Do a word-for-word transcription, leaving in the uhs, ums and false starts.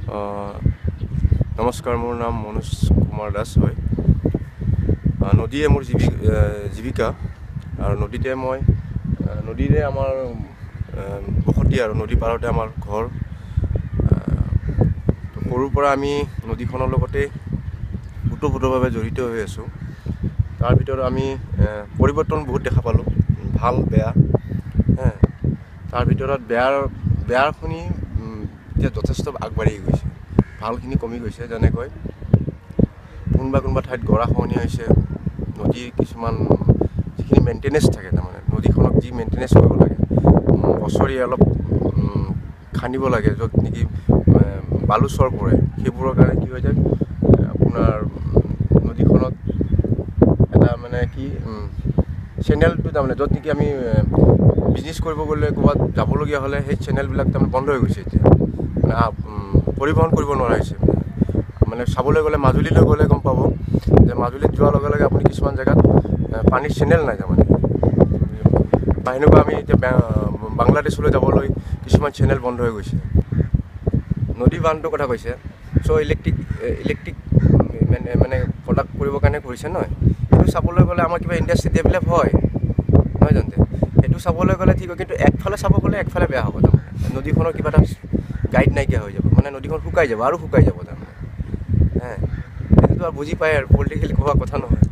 নমস্কাৰ, মোৰ নাম মনোজ কুমাৰ দাস হয়। নদীয়ে মোৰ জীৱিকা আৰু নদীতে মই নদীৰে আমাৰ বসতি আৰু নদী পাৰতে আমাৰ ঘৰ। সৰুৰ পৰা আমি নদীখনৰ লগতে ওতঃপ্ৰোতভাৱে জড়িত হৈ আছোঁ। তাৰ ভিতৰত আমি পৰিৱৰ্তন বহুত দেখা পালোঁ, ভাল বেয়া। তাৰ ভিতৰত বেয়াৰ বেয়াৰখিনি এতিয়া যথেষ্ট আগবাঢ়ি গৈছে, ভালখিনি কমি গৈছে। যেনেকৈ কোনোবা কোনোবা ঠাইত গৰাখহনীয়া হৈছে, নদীৰ কিছুমান যিখিনি মেইনটেনেঞ্চ থাকে, তাৰমানে নদীখনক যি মেইনটেনেঞ্চ কৰিব লাগে, বছৰি অলপ খান্দিব লাগে, য'ত নেকি বালুচৰ পৰে, সেইবোৰৰ কাৰণে কি হৈ যায়, আপোনাৰ নদীখনত এটা মানে কি চেনেলটো তাৰমানে য'ত নেকি আমি বিজনেছ কৰিব গ'লে ক'ৰবাত যাবলগীয়া হ'লে সেই চেনেলবিলাক তাৰমানে বন্ধ হৈ গৈছে এতিয়া, মানে পৰিবহণ কৰিব নোৱাৰা হৈছে। মানে চাবলৈ গ'লে মাজুলীলৈ গ'লে গম পাব যে মাজুলীত যোৱাৰ লগে লগে আপুনি কিছুমান জেগাত পানীৰ চেনেল নাই, তাৰমানে বা সেনেকুৱা আমি এতিয়া বাংলাদেশলৈ যাবলৈ কিছুমান চেনেল বন্ধ হৈ গৈছে। নদী বান্ধটোৰ কথা কৈছে, চ' ইলেক্ট্ৰিক ইলেক্ট্ৰিক মানে মানে প্ৰডাক্ট কৰিবৰ কাৰণে কৰিছে নহয়। সেইটো চাবলৈ গ'লে আমাৰ কিবা ইণ্ডাষ্ট্ৰি ডেভেলপ হয় নহয় জানো? সেইটো চাবলৈ গ'লে ঠিক হয়, কিন্তু একফালে চাব গ'লে একফালে বেয়া হ'ব। তাৰমানে নদীখনৰ কিবা এটা গাইড নাইকিয়া হৈ যাব, মানে নদীখন শুকাই যাব আৰু শুকাই যাব তাৰমানে। হে, সেইটোতো আৰু বুজি পায় আৰু পলিটিকেলি কোৱা কথা নহয়।